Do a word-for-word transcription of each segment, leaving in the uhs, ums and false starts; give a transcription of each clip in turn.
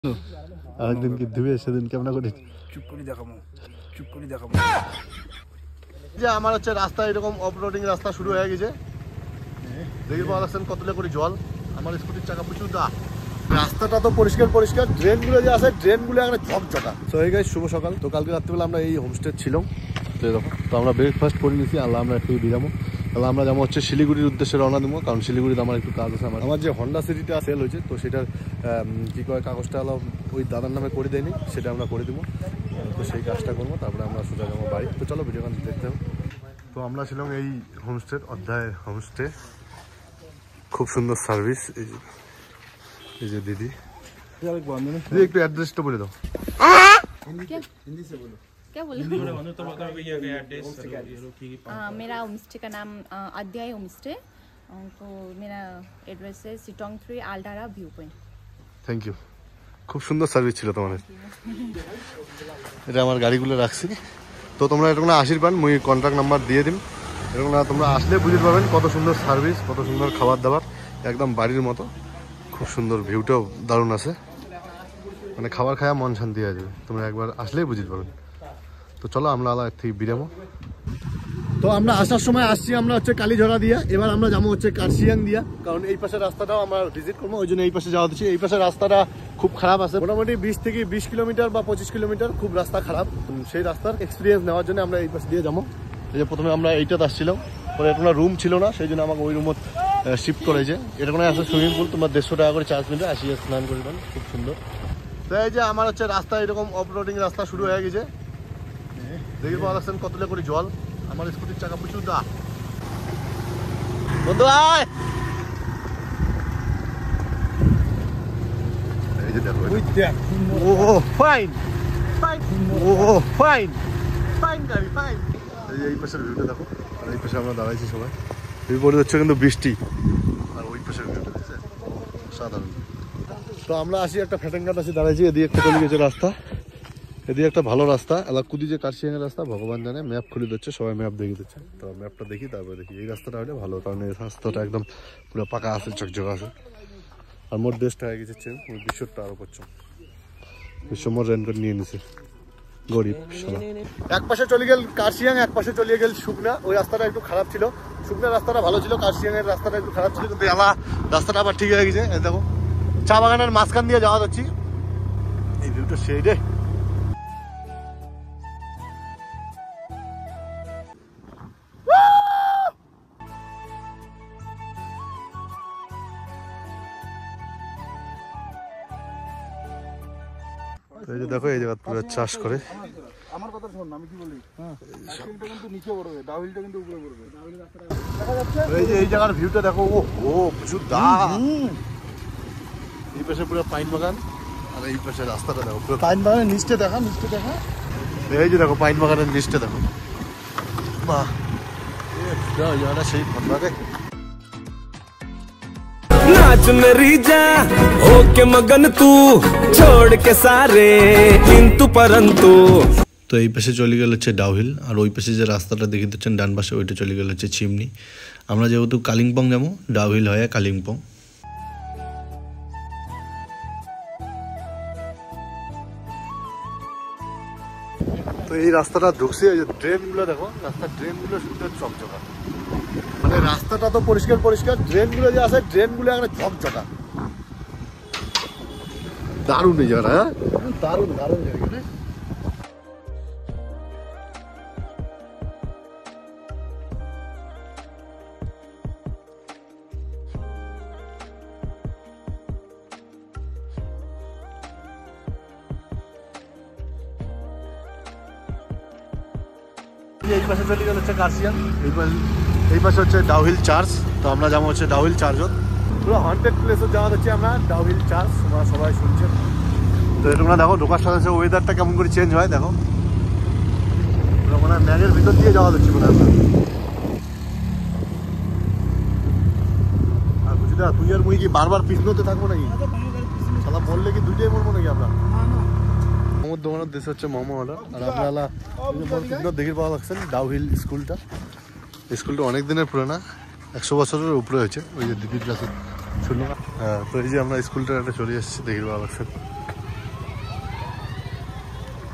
আরেকদিন কি ধুয়ে সেদিন কেমন করে চুপ করে দেখাবো চুপ করে দেখাবো যে আমার হচ্ছে রাস্তা এরকম অফরোডিং রাস্তা শুরু হয়ে গেছে। দেখি পাওয়া যাচ্ছেন কতটা করে জল, আমার স্কুটির চাকা প্রচুর দা। রাস্তাটা তো পরিষ্কার পরিষ্কার, ড্রেনগুলো যে আছে ড্রেনগুলো একটা ঝকঝকা। তো এই গাইস শুভ সকাল। তো কালকে রাত্রিবেলা আমরা এই হোমস্টে ছিলাম, তো এরকম তো আমরা ব্রেকফাস্ট করে নিয়েছি। আল্লাহ আমরা একটু বিরামো, তাহলে আমরা যেমন হচ্ছে শিলিগুড়ির উদ্দেশ্যে রওনা দেবো, কারণ শিলিগুড়িতে আমার একটু কাজ আছে। আমার আমার যে হন্ডা সিটিটা সেল হয়েছে, তো সেটার কী করে কাগজটা হলো ওই দাদার নামে করে দেয়নি, সেটা আমরা করে দেবো। তো সেই কাজটা করবো, তারপরে আমরা সোজা যাবো বাড়ি। তো চলো ভিডিও গান দেখতে হবে। তো আমরা ছিলাম এই হোমস্টের অধ্যায় হোমস্টে, খুব সুন্দর সার্ভিস। এই যে এই যে দিদি দিদি একটু অ্যাড্রেসটা বলে দাও। हिंदी से बोलो। क्या बोलो? मेरा होम स्टे का नाम अध्याय होम स्टे, तो मेरा एड्रेस है Sittong three Aldara view point. Thank you, খুব সুন্দর সার্ভিস ছিল তোমাদের। এটা আমার গাড়িগুলো রাখছি, তো তোমরা এরকম আশীর্বাদ মুই কন্ট্যাক্ট নাম্বার দিয়ে দিন। এরকম তোমরা আসলে বুঝতে পারবেন কত সুন্দর সার্ভিস, কত সুন্দর খাবার দাবার, একদম বাড়ির মতো। খুব সুন্দর, ভিউটাও দারুণ আছে, মানে খাবার খায়া মন শান্তি হয়ে যাবে, তোমরা একবার আসলেই বুঝতে পারবেন। তো চলো আমরা আলাদা থেকে বিরামো। তো আমরা আসার সময় আসছি আমরা হচ্ছে কালীঝরা দিয়া, এবার আমরা যাবো হচ্ছে কার্শিয়াং দিয়া, কারণ এই পাশের রাস্তাটাও আমরা ভিজিট করবো, ওই জন্য এই পাশে যাওয়া দিচ্ছি। এই পাশের রাস্তাটা খুব খারাপ আছে, মোটামুটি বিশ থেকে বিশ কিলোমিটার বা পঁচিশ কিলোমিটার খুব রাস্তা খারাপ। সেই রাস্তার এক্সপিরিয়েন্স নেওয়ার জন্য আমরা এই পাশে দিয়ে যাবো। এই যে প্রথমে আমরা এইটাতে আসছিলাম, পরে এটা রুম ছিল না, সেই জন্য আমাকে ওই রুমত শিফট করেছে। এরকম আছে সুইমিং পুল, তোমার দেড়শো টাকা করে চার্জ মিলে আসিয়ে স্নান করবেন, খুব সুন্দর। তো এই যে আমার হচ্ছে রাস্তা এরকম অফরোডিং রাস্তা শুরু হয়ে গেছে। দেখি পাওয়া যাচ্ছেন কতটা করে জল, আমার স্কুটির চাকা প্রচুর দা। বন্ধু আয়, এই যে দেখো, ও ফাইন ফাইন, ও ফাইন ফাইন গাড়ি ফাইন। এই যে এই পাশের ভিউটা দেখো, আর এই পাশে আমরা দাঁড়াইছি সবাই। এই পরে হচ্ছে কিন্তু বৃষ্টি, আর ওই পাশের ভিউটা দেখছে সাধারণ। তো আমরা আসি একটা ফ্যাটেঙ্গাট আছে দাঁড়াইছি, এদিকে একটা চলে গেছে রাস্তা, এদিকে একটা ভালো রাস্তা, এলা কুদি যে কার্শিয়াং এর রাস্তা ভগবান জানে। ম্যাপ খুলে দিচ্ছে, সবাই ম্যাপ দেখে দিচ্ছে, তো ম্যাপটা দেখি তারপরে দেখি এই রাস্তাটা হলে ভালো, কারণ এই রাস্তাটা একদম পুরো পাকা আছে, চকচক আছে। আর মোট দেশটা হয়ে গেছে চেন, ওই বিশ্বটা আরো করছো বিশ্বমোর রেন করে নিয়ে নিছে গরিব শালা। এক পাশে চলে গেল কার্শিয়াং, এক পাশে চলে গেল শুকনা। ওই রাস্তাটা একটু খারাপ ছিল, শুকনা রাস্তাটা ভালো ছিল, কার্শিয়াং এর রাস্তাটা একটু খারাপ ছিল, কিন্তু এলা রাস্তাটা আবার ঠিক হয়ে গেছে। দেখো চা বাগানের মাঝখান দিয়ে যাওয়া যাচ্ছি, এই ভিউটা সেই রে। এই যে দেখো এই জায়গা পুরো চাষ করে। আমার কথা শোন, আমি কি বলি, কার্শিয়াংটা কিন্তু নিচে পড়বে, ডাউহিলটা কিন্তু উপরে পড়বে। এই যে এই জায়গার ভিউটা দেখো, ও ও প্রচুর দাম। এই পাশে পুরো পাইন বাগান, আর এই পাশে রাস্তাটা দেখো পুরো পাইন বাগানের নিচটা দেখা, নিচটা দেখা। এই যে দেখো পাইন বাগানের নিচটা দেখো, বাহ এই জায়গাটা সেই ভালো রে। नाच मेरी जा होके मगन तू छोड़ के सारे किंतु परंतु। তো এই পাশে চলে গেল হচ্ছে ডাউহিল, আর ওই পাশে যে রাস্তাটা দেখে দিচ্ছেন ডান পাশে, ওইটা চলে গেল হচ্ছে চিমনি। আমরা যেহেতু কালিম্পং যাবো, ডাউহিল হয়ে কালিম্পং। তো এই রাস্তাটা ঢুকছে, এই যে ড্রেনগুলো দেখো, রাস্তার ড্রেনগুলো সুন্দর চকচকা, মানে রাস্তাটা তো পরিষ্কার পরিষ্কার, ড্রেনগুলো যে আছে ড্রেনগুলো একটা ঝকঝকা, দারুণ এই জায়গাটা, হ্যাঁ দারুণ দারুণ জায়গা। এই পাশে চলে গেল হচ্ছে কার্শিয়াং, এই পাশে এই পাশে হচ্ছে ডাউহিল চার্চ। তো আমরা যাবো হচ্ছে ডাউহিল চার্চত, পুরো হান্ড্রেড প্লেসও যাওয়া হচ্ছে আমরা ডাউহিল চার্চ, তোমরা সবাই শুনছেন। তো তোমরা দেখো ঢোকার সাথে সাথে ওয়েদারটা কেমন করে চেঞ্জ হয় দেখো, মানে ম্যাগের ভিতর দিয়ে যাওয়া যাচ্ছে মনে হয়। আর বুঝলি তুই আর মুই কি বারবার পিছনোতে থাকবো নাকি, সালা বললে কি দুইটাই মরবো নাকি আমরা। মোমোর দোকানের দেশ হচ্ছে মোমো অর্ডার, আর আপনারা দেখে পাওয়া লাগছেন ডাউহিল স্কুলটা। স্কুলটা অনেক দিনের পুরোনো, একশো বছরের উপরে হয়েছে। ওই যে দিদির কাছে শুনলাম, হ্যাঁ। তো এই যে আমরা স্কুলটা একটা চলে এসেছি, দেখে ভালো লাগছে।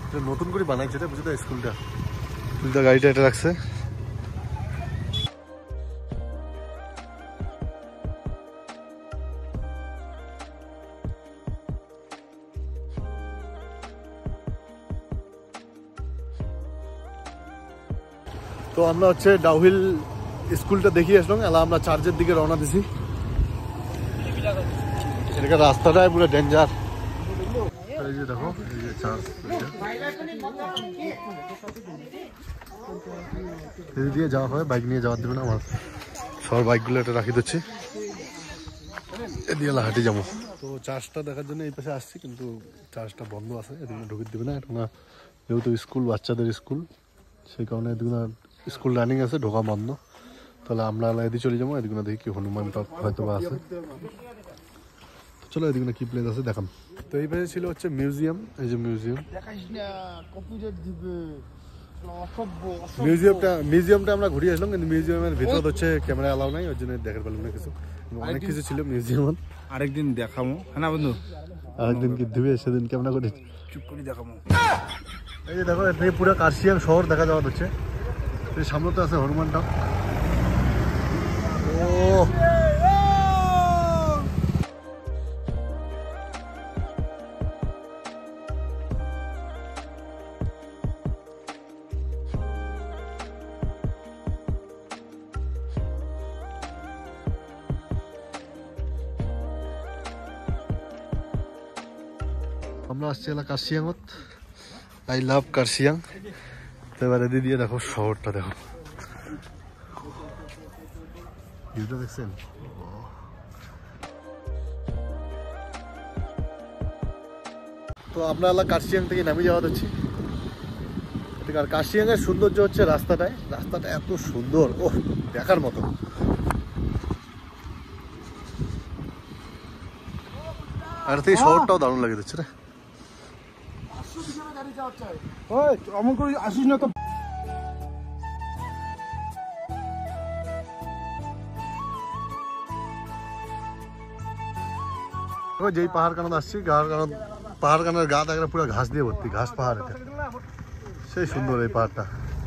এটা নতুন করে বানাইছে রে, বুঝতে স্কুলটা। স্কুলটা গাড়িটা এটা রাখছে। তো আমরা হচ্ছে ডাউহিল স্কুলটা দেখিয়ে আসলাম, এলা আমরা চার্চের দিকে রওনা দিছি। এখানে রাস্তাটাই পুরো ডেঞ্জার। এই যে দেখো, এই যে চার্চ, এই দিয়ে যাওয়া হয়, বাইক নিয়ে যাওয়ার দেবে না আমার। সবার বাইকগুলো এটা রাখি দিচ্ছি, এদিকে হাঁটি যাবো। তো চার্চটা দেখার জন্য এই পাশে আসছি, কিন্তু চার্চটা বন্ধ আছে, এদিকে ঢুকে দেবে না। এটা না, যেহেতু স্কুল, বাচ্চাদের স্কুল, সেই কারণে এদিকে স্কুল রানিং আছে, ঢোকা বন্ধ। তাহলে আমরা এদিকে চলে যাবো। এদিকে দেখি কি হনুমান পার্ক হয়তো বা আছে। চলো এদিকে কি প্লেস আছে দেখাম। তো এই পাশে ছিল হচ্ছে মিউজিয়াম, এই যে মিউজিয়াম। মিউজিয়ামটা মিউজিয়ামটা আমরা ঘুরে আসলাম, কিন্তু মিউজিয়ামের ভিতর হচ্ছে ক্যামেরা অ্যালাউ নাই, ওর জন্য দেখার পেলাম না কিছু। অনেক কিছু ছিল মিউজিয়াম। আরেকদিন দেখাবো, হ্যাঁ না বন্ধু? আরেকদিন কি দিবে, সেদিন ক্যামেরা করে চুপ করে দেখাবো। এই যে দেখো, এখানে পুরো কার্শিয়াং শহর দেখা যাওয়া হচ্ছে। এই সামনে তো আছে হনুমানটা। ও আমরা আসছি এলা কার্শিয়াংত। I love Kurseong. তো এবার এদিকে দিয়ে দেখো শহরটা, দেখো ভিউটা দেখছেন। তো আমরা এলা কার্শিয়াং থেকে নামে যাওয়া হচ্ছে। আর কার্শিয়াং এর সৌন্দর্য হচ্ছে রাস্তাটায়, রাস্তাটা এত সুন্দর, ও দেখার মতো। আর থেকে শহরটাও দারুণ লাগে দিচ্ছে রে। অমন করে আসিস না তো। যেই পাহাড় কানাদ আসছি, পাহাড় কানাদ পাহাড় কানার গা দেখা পুরো ঘাস দিয়ে ভর্তি, ঘাস পাহাড়। এটা সেই সুন্দর এই পাহাড়টা।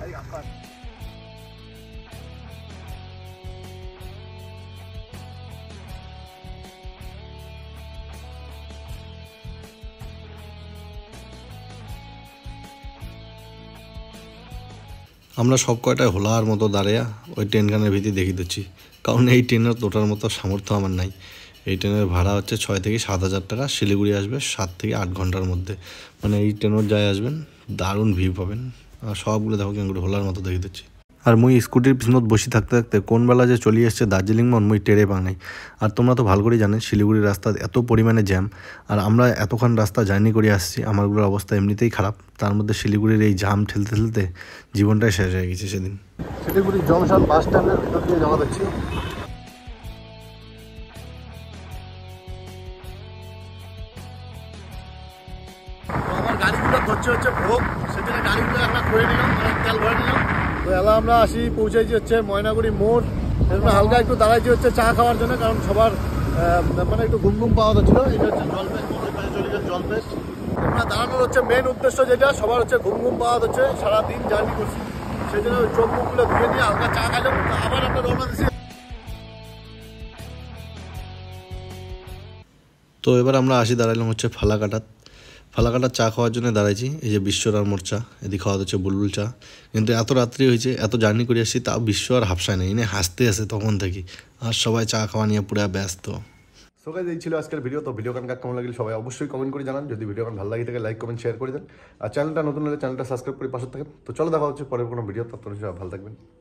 আমরা সব কয়টায় হোলার মতো দাঁড়িয়ে ওই ট্রেনখানের ভিতরে দেখি দিচ্ছি, কারণ এই ট্রেনের তোটার মতো সামর্থ্য আমার নাই। এই ট্রেনের ভাড়া হচ্ছে ছয় থেকে সাত হাজার টাকা। শিলিগুড়ি আসবে সাত থেকে আট ঘন্টার মধ্যে, মানে এই ট্রেনের যায় আসবেন, দারুণ ভিউ পাবেন। আর সবগুলো দেখো কেন হোলার মতো দেখি দিচ্ছি। আর মুই স্কুটির পিছনত বসে থাকতে থাকতে কোন বেলা যে চলে এসছে দার্জিলিং মন মুই টেরে পাং নাই। আর তোমরা তো ভালো করেই জানেন শিলিগুড়ির রাস্তা এত পরিমাণে জ্যাম, আর আমরা এতক্ষণ রাস্তা জার্নি করে আসছি, আমারগুলোর অবস্থা এমনিতেই খারাপ। তার মধ্যে শিলিগুড়ির এই জাম ঠেলতে ঠেলতে জীবনটাই শেষ হয়ে গেছে সেদিন। শিলিগুড়ি জংশন বাস স্ট্যান্ডের ভিতর দিয়ে যাওয়া যাচ্ছি। আমার গাড়িগুলো ধরছে হচ্ছে ভোগ, সেদিনে গাড়িগুলো আমরা করে নিলাম, মানে তেল ভরে নিলাম। তো এলা আমরা আসি পৌঁছাইছি হচ্ছে ময়নাগুড়ি মোড়। এরপরে হালকা একটু দাঁড়াইছি হচ্ছে চা খাওয়ার জন্য, কারণ সবার মানে একটু ঘুম ঘুম পাওয়া যাচ্ছিল। এটা হচ্ছে জলপেশ মোড়, ওই পাশে চলে গেছে জলপেশ। আমরা দাঁড়ানোর হচ্ছে মেন উদ্দেশ্য যেটা, সবার হচ্ছে ঘুম ঘুম পাওয়া যাচ্ছে, সারাদিন জার্নি করছি, সেই জন্য ওই চোখ মুখগুলো ধুয়ে নিয়ে হালকা চা খাইলাম। আবার আমরা রওনা দিচ্ছি। তো এবার আমরা আসি দাঁড়াইলাম হচ্ছে ফালাকাটাত। ফালাকাটার চা খাওয়ার জন্য দাঁড়াইছি। এই যে বিশ্বরার মোড় চা, এদিকে খাওয়া হচ্ছে বুলবুল চা। কিন্তু এত রাত্রি হয়েছে, এত জার্নি করে আসছি, তাও বিশ্ব আর হাফসায় নেই, এনে হাসতে আসে তখন থেকে। আর সবাই চা খাওয়া নিয়ে পুরো ব্যস্ত। সো গাইস, এই ছিল আজকের ভিডিও। তো ভিডিও কান কেমন লাগলে সবাই অবশ্যই কমেন্ট করে জানান। যদি ভিডিও কান ভালো লাগে থাকে লাইক কমেন্ট শেয়ার করে দেন। আর চ্যানেলটা নতুন হলে চ্যানেলটা সাবস্ক্রাইব করে পাশে থাকেন। তো চলো দেখা হচ্ছে পরের কোনো ভিডিও, ততক্ষণ সবাই ভালো থাকবেন।